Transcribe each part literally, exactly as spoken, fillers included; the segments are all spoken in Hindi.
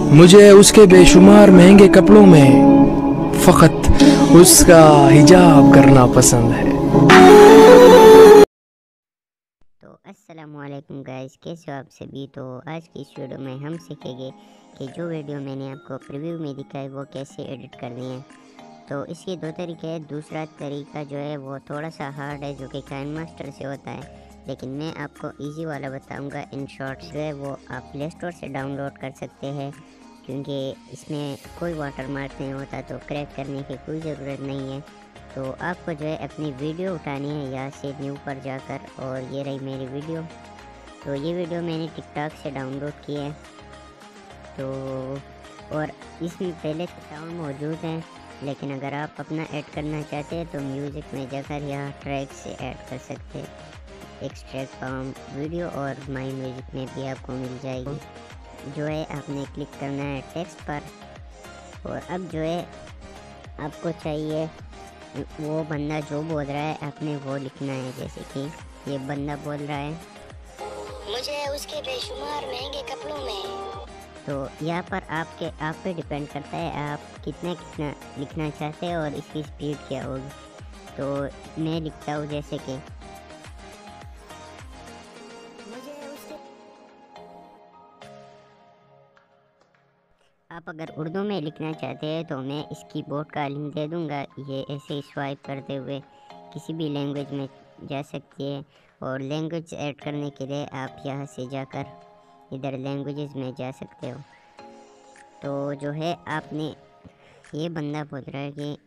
मुझे उसके बेशुमार महंगे कपड़ों में फ़कत उसका हिजाब करना पसंद है। तो अस्सलामुअलैकुम गाइस, कैसे हो आप सभी। तो आज की इस वीडियो में हम सीखेंगे कि जो वीडियो मैंने आपको प्रीव्यू में दिखाई वो कैसे एडिट करनी है। तो इसके दो तरीके हैं। दूसरा तरीका जो है वो थोड़ा सा हार्ड है, जो कि काइनमास्टर से होता है, लेकिन मैं आपको इजी वाला बताऊंगा। इन शॉर्ट्स जो है वो आप प्ले स्टोर से डाउनलोड कर सकते हैं, क्योंकि इसमें कोई वाटर मार्क नहीं होता, तो क्रैक करने की कोई ज़रूरत नहीं है। तो आपको जो है अपनी वीडियो उठानी है यहाँ से न्यू पर जाकर, और ये रही मेरी वीडियो। तो ये वीडियो मैंने टिकटॉक से डाउनलोड की है। तो और इसमें पहले साउंड मौजूद है, लेकिन अगर आप अपना ऐड करना चाहते हैं तो म्यूज़िक में जाकर यहाँ ट्रैक से ऐड कर सकते हैं। एक्सट्रैक्ट फ्रॉम वीडियो और माई म्यूज़िक में भी आपको मिल जाएगी। जो है आपने क्लिक करना है टेक्स्ट पर, और अब जो है आपको चाहिए वो बंदा जो बोल रहा है आपने वो लिखना है। जैसे कि ये बंदा बोल रहा है मुझे उसके बेशुमार महंगे कपड़ों में। तो यहाँ पर आपके आप पे डिपेंड करता है आप कितना कितना लिखना चाहते हैं और इसकी स्पीड क्या होगी। तो मैं लिखता हूँ जैसे कि मुझे उसके। आप अगर उर्दू में लिखना चाहते हैं तो मैं इसकी बोर्ड का लिंक दे दूंगा। ये ऐसे ही स्वाइप करते हुए किसी भी लैंग्वेज में जा सकती है। और लैंग्वेज ऐड करने के लिए आप यहाँ से जाकर इधर लैंग्वेजेस में जा सकते हो। तो जो है आपने ये बंदा बोल रहा है कि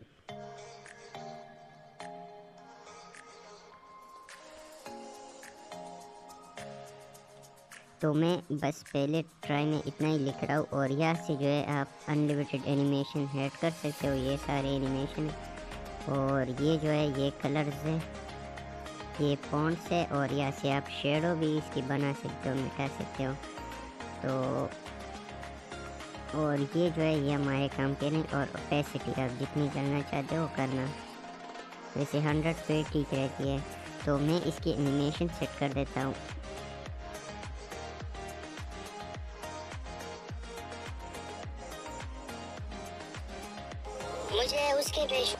तो मैं बस पहले ट्राई में इतना ही लिख रहा हूँ। और यहाँ से जो है आप अनलिमिटेड एनिमेशन ऐड कर सकते हो। ये सारे एनिमेशन और ये जो है ये कलर्स है, ये फॉन्ट्स है, और यहाँ से आप शेडो भी इसकी बना सकते हो, मिटा सकते हो। तो और ये जो है ये हमारे काम के लिए। और ओपेसिटी आप जितनी करना चाहते हो करना, वैसे हंड्रेड पे ठीक रहती है। तो मैं इसकी एनिमेशन सेट कर देता हूँ। मुझे उसके बेश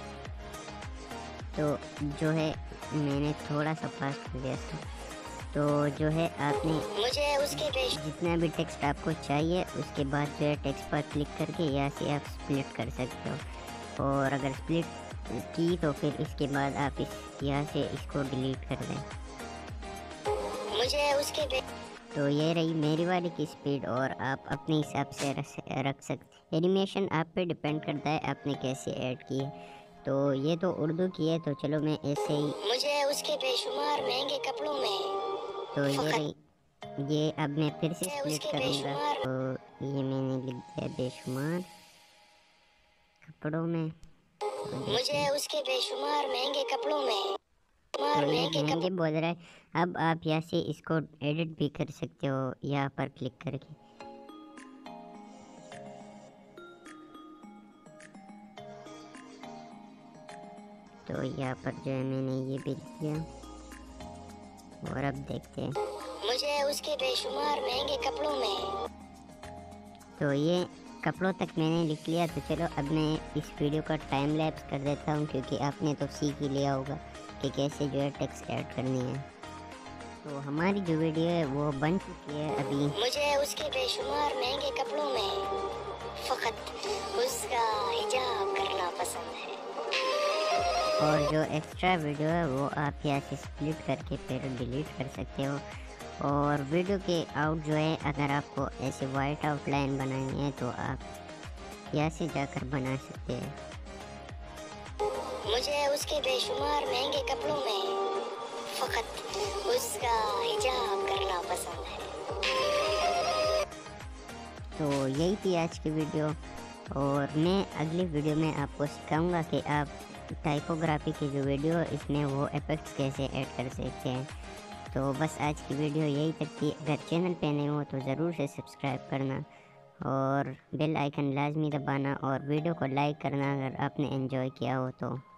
तो जो है मैंने थोड़ा सा फास्ट कर दिया था। तो जो है आपने मुझे उसके बेश जितना भी टेक्स्ट आपको चाहिए उसके बाद जो है टेक्स्ट पर क्लिक करके यहाँ से आप स्प्लिट कर सकते हो। और अगर स्प्लिट की तो फिर इसके बाद आप इस यहाँ से इसको डिलीट कर दें। मुझे उसके बेश तो ये रही मेरी वाली की स्पीड, और आप अपने हिसाब से रख सकते। एनिमेशन आप पे डिपेंड करता है आपने कैसे ऐड की है। तो ये तो उर्दू की है, तो चलो मैं ऐसे ही मुझे उसके बेशुमार महंगे कपड़ों में। तो ये रही, ये अब मैं फिर से स्प्लिट करूँगा। तो ये मैंने लिख दिया बेशुमार कपड़ों में। तो मुझे उसके बेशुमार महंगे कपड़ों में। तो ये महंगे बोल रहा है। अब आप यहाँ से इसको एडिट भी कर सकते हो यहाँ पर क्लिक करके। तो यहाँ पर जो है मैंने ये भी लिख दिया, और अब देखते हैं मुझे उसके बेशुमार महंगे कपड़ों में। तो ये कपड़ों तक मैंने लिख लिया। तो चलो अब मैं इस वीडियो का टाइम लैप्स कर देता हूँ, क्योंकि आपने तो सीख ही लिया होगा कि कैसे जो है टेक्स्ट ऐड करनी है। तो हमारी जो वीडियो है वो बन चुकी है अभी। मुझे उसके बेशुमार महंगे कपड़ों में फ़कत उसका हिजाब करना पसंद है। और जो एक्स्ट्रा वीडियो है वो आप यहाँ से स्प्लिट करके फिर डिलीट कर सकते हो। और वीडियो के आउट जो है अगर आपको ऐसे वाइट आउटलाइन बनानी है तो आप यहाँ से जाकर बना सकते हैं। मुझे उसके बेशुमार महंगे कपड़ों में फ़कत उसका हिजाब करना पसंद है। तो यही थी आज की वीडियो, और मैं अगली वीडियो में आपको सिखाऊंगा कि आप टाइपोग्राफी की जो वीडियो है इसमें वो इफेक्ट्स कैसे ऐड कर सकते हैं। तो बस आज की वीडियो यही तक थी। अगर चैनल पे नए हो तो ज़रूर से सब्सक्राइब करना और बेल आइकन लाजमी दबाना, और वीडियो को लाइक करना अगर आपने एंजॉय किया हो तो।